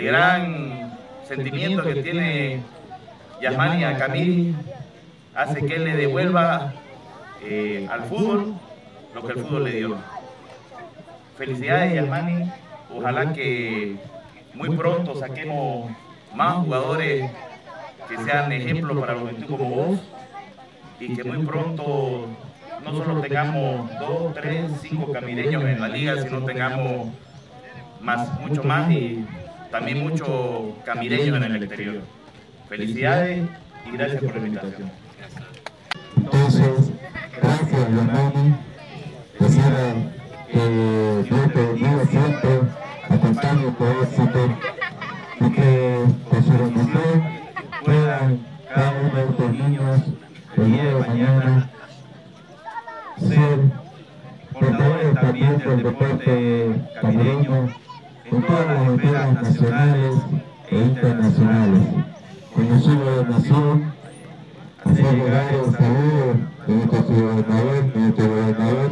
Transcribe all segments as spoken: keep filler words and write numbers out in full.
gran sentimiento que tiene Yasmani a Camille hace que él le devuelva eh, al fútbol lo que el fútbol le dio. Felicidades, Yasmani. Ojalá que muy pronto saquemos más jugadores que sean ejemplos para la juventud como vos, y que muy pronto no solo tengamos dos, tres, cinco camireños en la liga, sino tengamos más, mucho más, y también muchos camireños en el exterior. Felicidades y gracias por la invitación. Entonces, gracias, Yasmani. Quisiera que Dios te bendiga siempre, acompañe tu éxito y que con su bendición puedan cada uno de estos niños el día de mañana ser portadores también del deporte camireño en todas las esferas nacionales e internacionales. Con el suelo de nación, hacer llegar el saludo de nuestro gobernador, de nuestro gobernador.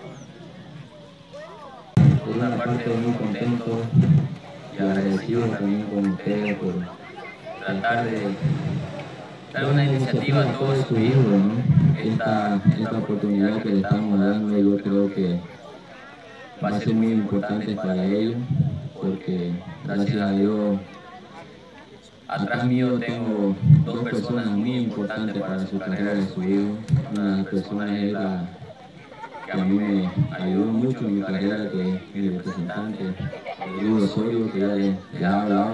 Por una parte muy contento y agradecido también con ustedes por tratar de dar una iniciativa a todos sus hijos, ¿no? Esta, esta oportunidad que le estamos dando, yo creo que va a ser muy importante para ellos, porque gracias a Dios atrás mío tengo dos personas muy importantes para su carrera de su hijo. Una de las personas es la que a mí me ayudó mucho en mi carrera, que es mi representante, Rodrigo Osorio, que ya le, le ha hablado.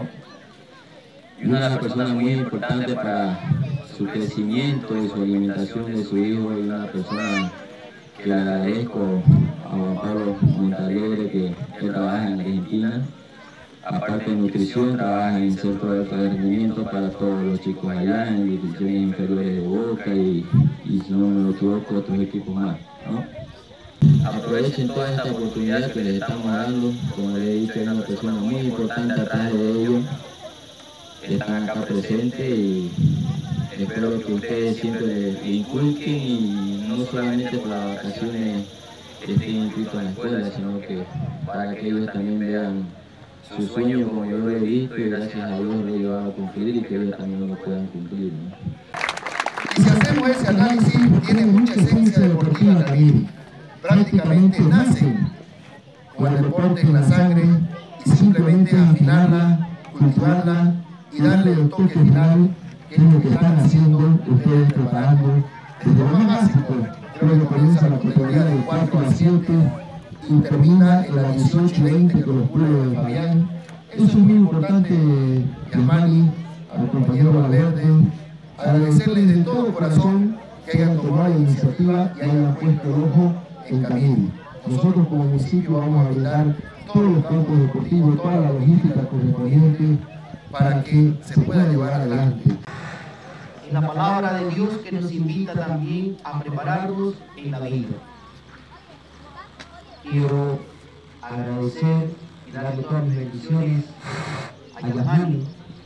Y una de las personas muy importantes para su crecimiento y su alimentación de su hijo, y una persona que le agradezco a Juan Pablo Montalegre, que él trabaja en Argentina. Aparte de nutrición, trabaja en centro de alto rendimiento para todos los chicos allá, en divisiones inferiores de Boca y, y si no me equivoco, otros equipos más, ¿no? Aprovechen toda esta oportunidad que les estamos dando. Como les he dicho, hay una persona muy importante atrás de ellos, que están acá presentes, y espero que ustedes siempre le inculquen, y no solamente por las vacaciones que estén inscritos en la escuela, sino que para que ellos también vean su sueño como yo lo he visto, y gracias a Dios lo he llevado a cumplir, y que ellos también lo puedan cumplir, ¿no? Y si hacemos ese análisis, tiene mucha esencia deportiva también. Prácticamente nacen con el deporte en la sangre, y simplemente afinarla, cultivarla y darle el toque final, que es lo que están haciendo ustedes, preparando desde lo más básico. Creo que comienza la categoría del cuatro a siete y termina en la dieciocho y veinte que los pueblos de Fabián. Eso es muy importante, Yasmani, al compañero Valverde. Agradecerles de todo corazón que hayan tomado la iniciativa y hayan puesto el ojo en Camille. Nosotros como municipio vamos a brindar todos los campos deportivos, toda la logística correspondiente para que se pueda llevar adelante. Es la palabra de Dios que nos invita también a prepararnos en la vida. Quiero agradecer y darle todas mis bendiciones a Yasmani,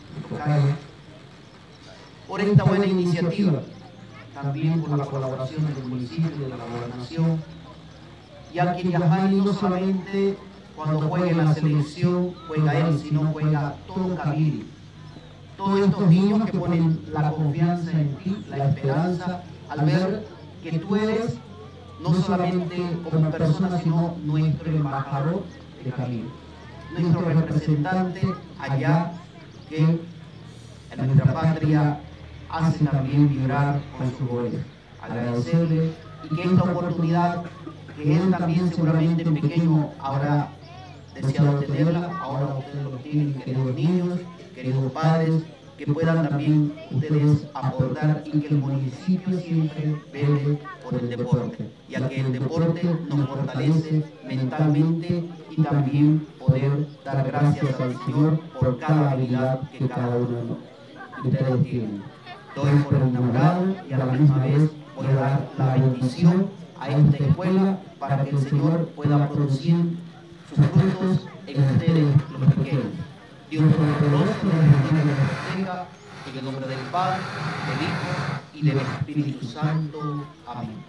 por esta buena iniciativa, también por la colaboración del municipio y de la gobernación, ya que Yasmani no solamente cuando juega en la selección juega él, sino juega todo Camille. Todos estos niños que ponen la confianza en ti, la esperanza, al ver que tú eres no solamente como persona, sino nuestro embajador de Camille, nuestro representante allá que en nuestra patria hace también vibrar con su goles. Agradecerle, y que esta oportunidad, que él también seguramente en pequeño habrá deseado tenerla, ahora ustedes lo tienen, queridos niños, queridos padres, que puedan también ustedes aportar, y que el municipio siempre vele por el deporte, ya que el deporte nos fortalece mentalmente, y también poder dar gracias al Señor por cada habilidad que cada uno de ustedes tiene. Doy por enamorado, y a la misma vez voy a dar la bendición a esta escuela para que el Señor pueda producir sus frutos en ustedes, los pequeños. Dios Todopoderoso nos bendiga en el nombre del Padre, del Hijo y del Espíritu Santo. Amén.